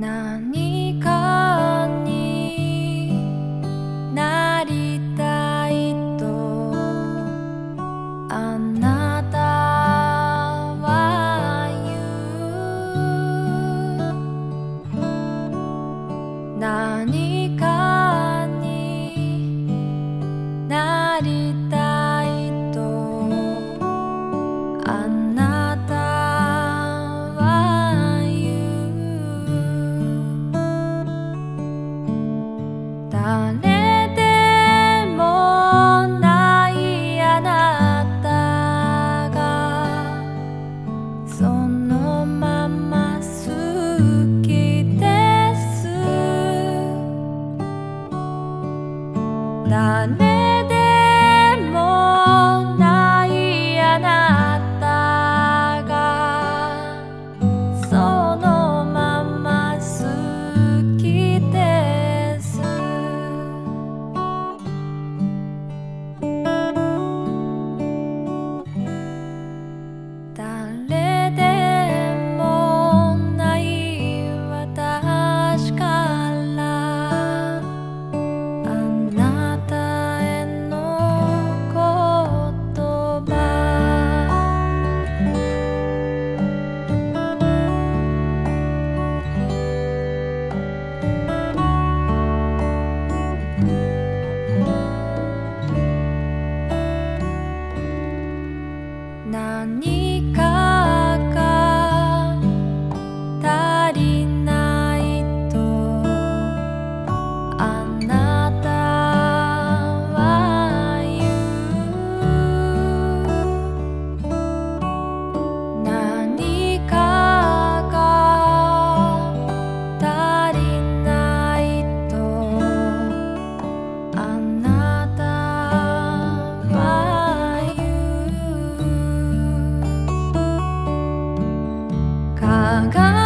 何かになりたいとあなたは言う。何かになりたいとあなたは言う。誰でもないあなたがそのまま好きです。誰でもないあなたがそのまま好きです。誰でもない私からあなたへの言葉。何かが足りないとあなたは言う。何かが足りないとあなたは言う。鏡